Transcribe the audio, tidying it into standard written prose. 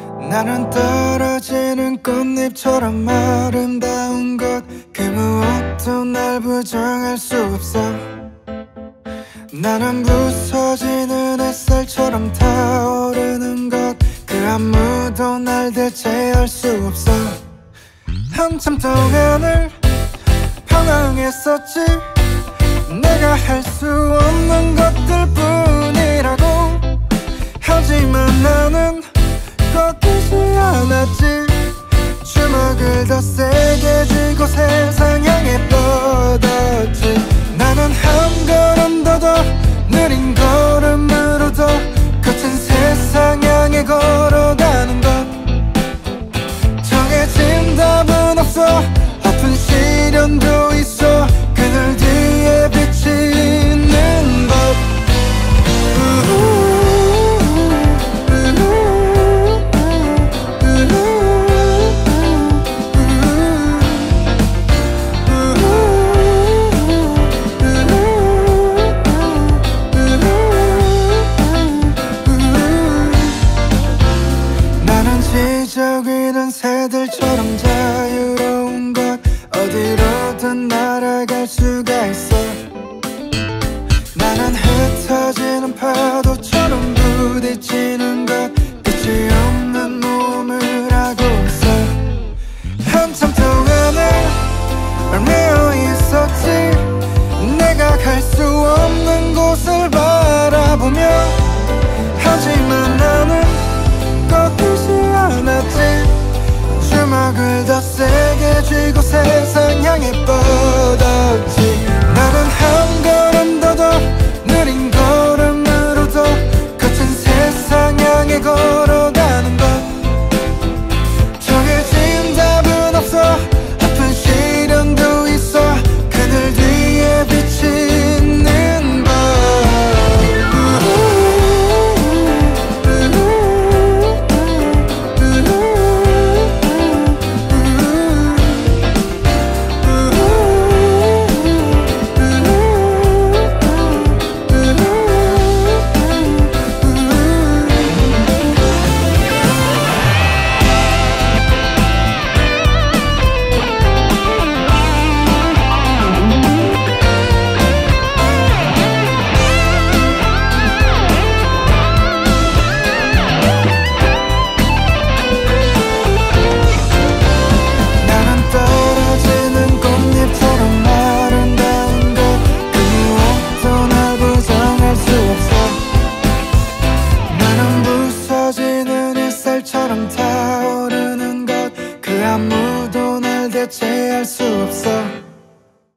나는 떨어지는 꽃잎처럼 아름다운 것, 그 무엇도 날 부정할 수 없어. 나는 부서지는 햇살처럼 타오르는 것, 그 아무도 날 대체할 수 없어. 한참 동안을 방황했었지. 내가 할 수 없는 것들 뿐이라고. 하지만 나는 꺾이지 않았지. 주먹을 더 세게 쥐고 세상 향해 뻗었지. 나는 한 걸음 더 느린 걸음으로 더 거친 세상 향해 걸어가는 것. 정해진 답은 없어. 아픈 시련도 있어. 그늘 뒤에 비치는 법. 나는 지저귀는 새들처럼 자유로운 것, 어디로든 날아갈 수가 있어. 나는 흩어지는 파도처럼 부딪히는 것, 끝이 없는 모험을 하고 있어. 한참 동안을 얽매여 있었지. 내가 갈 수 없는 곳을 바라보며. 하지만 나는 꺾이지 않았지. 주먹을 더 세게 쥐고 세상 향해 뻗었지. 나는 한 걸음 더 느린 걸음으로 더 거친 세상 향해 걸어가는 것. 정해진 답은 없어. 아픈 시련도 있어. 그늘 뒤에 비치는 법. 처럼 타오르는 것, 그 아무도 날 대체할 수 없어.